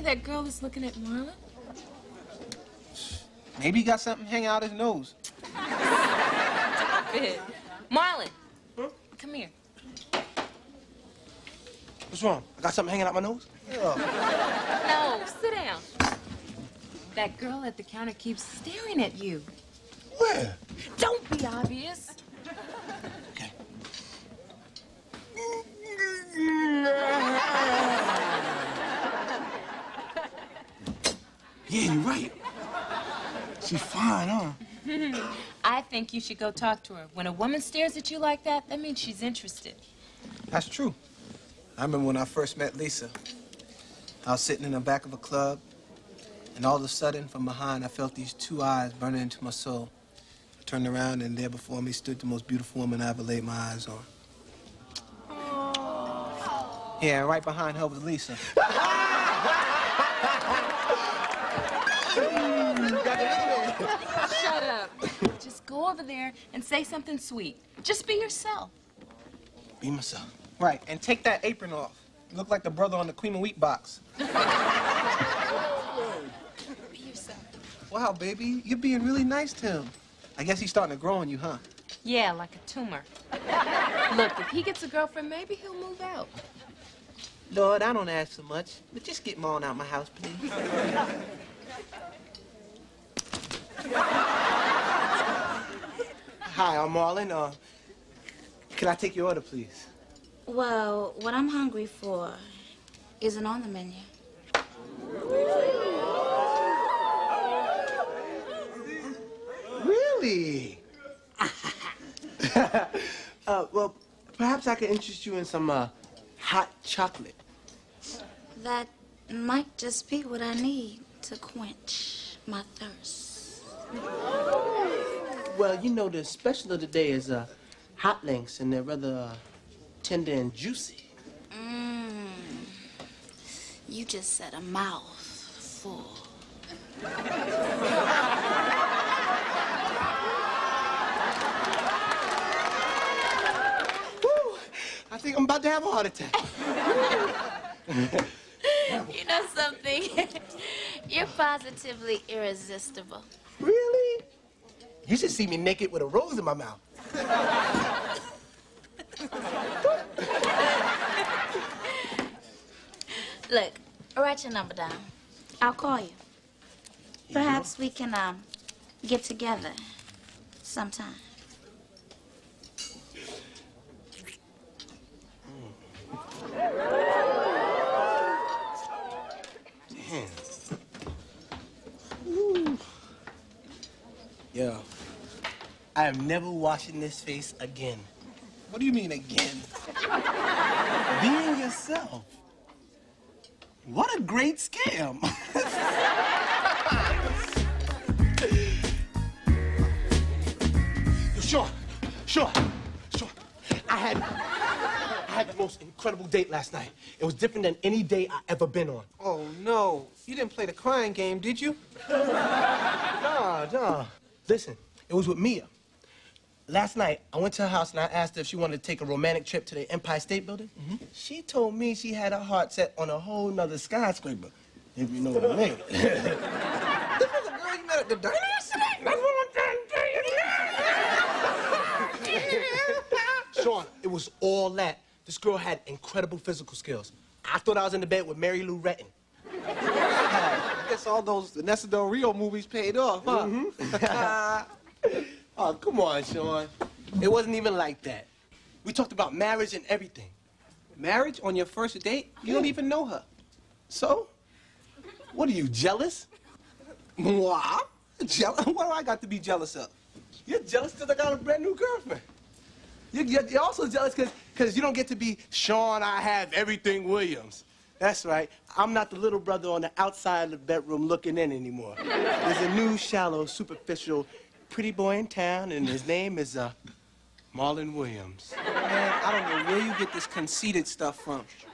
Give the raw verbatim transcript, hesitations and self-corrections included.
that girl is looking at Marlon? Maybe he got something hanging out his nose. Stop it. Marlon, huh? Come here. What's wrong? I got something hanging out my nose? Yeah. No, sit down. That girl at the counter keeps staring at you. Where? Don't be obvious. Okay. Yeah, you're right. She's fine, huh? I think you should go talk to her. When a woman stares at you like that, that means she's interested. That's true. I remember when I first met Lisa. I was sitting in the back of a club, and all of a sudden, from behind, I felt these two eyes burning into my soul. I turned around, and there before me stood the most beautiful woman I ever laid my eyes on. Aww. Yeah, right behind her was Lisa. Shut up. Just go over there and say something sweet. Just be yourself. Be myself. Right, and take that apron off. You look like the brother on the Cream of Wheat box. Be yourself. Wow, baby, you're being really nice to him. I guess he's starting to grow on you, huh? Yeah, like a tumor. Look, if he gets a girlfriend, maybe he'll move out. Lord, I don't ask so much, but just get Marlon out my house, please. Hi, I'm Marlon. Uh, can I take your order, please? Well, what I'm hungry for isn't on the menu. Really? uh, well, perhaps I could interest you in some uh, hot chocolate. That might just be what I need to quench my thirst. Well, you know, the special of the day is uh, hot links, and they're rather uh, tender and juicy. Mmm. You just said a mouth full. Woo! I think I'm about to have a heart attack. You know something? You're positively irresistible. Really? You should see me naked with a rose in my mouth. Look, write your number down. I'll call you. Perhaps we can um get together sometime. Damn. Ooh. Yo, I am never washing this face again. What do you mean, again? Being yourself. What a great scam. Yo, Shawn, Shawn, Shawn. I had, I had the most incredible date last night. It was different than any date I ever been on. Oh, no. You didn't play the crying game, did you? Nah, nah. Listen, it was with Mia. Last night, I went to her house and I asked her if she wanted to take a romantic trip to the Empire State Building. Mm-hmm. She told me she had her heart set on a whole nother skyscraper, if you know what I mean. This was a girl you met at the diner yesterday? That's what I'm trying to tell you. Shawn, it was all that. This girl had incredible physical skills. I thought I was in the bed with Mary Lou Retton. I guess all those Vanessa Del Rio movies paid off, huh? Mm-hmm. Oh, come on, Shawn. It wasn't even like that. We talked about marriage and everything. Marriage on your first date? You don't even know her. So? What are you, jealous? Moi? Jealous? What do I got to be jealous of? You're jealous because I got a brand new girlfriend. You're, you're, you're also jealous because because you don't get to be Shawn, I have everything Williams. That's right. I'm not the little brother on the outside of the bedroom looking in anymore. There's a new, shallow, superficial, pretty boy in town, and his name is, uh, Marlon Williams. Man, I don't know where you get this conceited stuff from.